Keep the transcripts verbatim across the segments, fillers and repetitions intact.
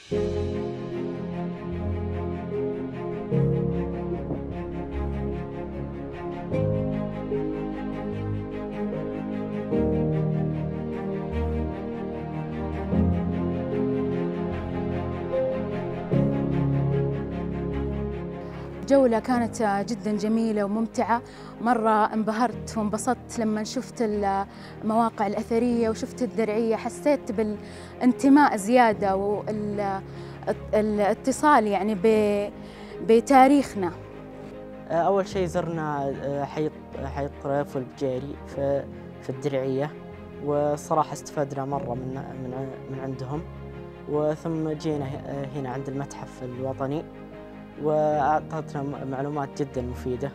جولة كانت جدا جميلة وممتعة، مرة انبهرت وانبسطت لما شفت المواقع الأثرية وشفت الدرعية، حسيت بالانتماء زيادة والاتصال يعني بتاريخنا. أول شيء زرنا حي حي الطريف والبجيري في في الدرعية، وصراحة استفدنا مرة من من من عندهم، وثم جينا هنا عند المتحف الوطني وأعطتنا معلومات جدا مفيدة.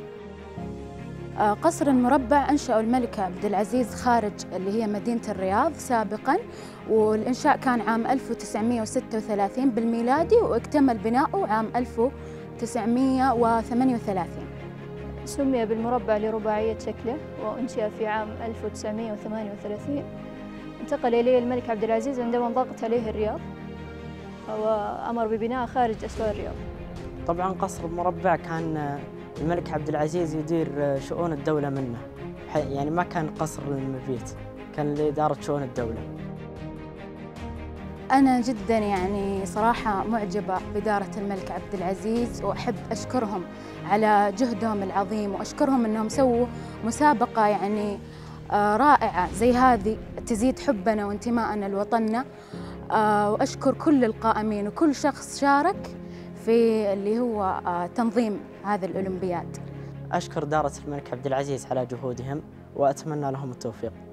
قصر المربع أنشأه الملك عبد العزيز خارج اللي هي مدينة الرياض سابقا، والإنشاء كان عام ألف وتسعمئة وستة وثلاثين بالميلادي، واكتمل بناؤه عام ألف وتسعمئة وثمانية وثلاثين. سمي بالمربع لرباعية شكله، وأنشأ في عام ألف وتسعمئة وثمانية وثلاثين. انتقل إليه الملك عبد العزيز عندما ضاقت عليه الرياض، وأمر ببناء خارج أسوار الرياض. طبعا قصر المربع كان الملك عبد العزيز يدير شؤون الدولة منه، يعني ما كان قصر للمبيت، كان لإدارة شؤون الدولة. أنا جدا يعني صراحة معجبة بإدارة الملك عبد العزيز، وأحب أشكرهم على جهدهم العظيم، وأشكرهم أنهم سووا مسابقة يعني رائعة زي هذه تزيد حبنا وانتماءنا لوطننا. وأشكر كل القائمين وكل شخص شارك في اللي هو تنظيم هذا الأولمبياد. أشكر إدارة الملك عبد العزيز على جهودهم، وأتمنى لهم التوفيق.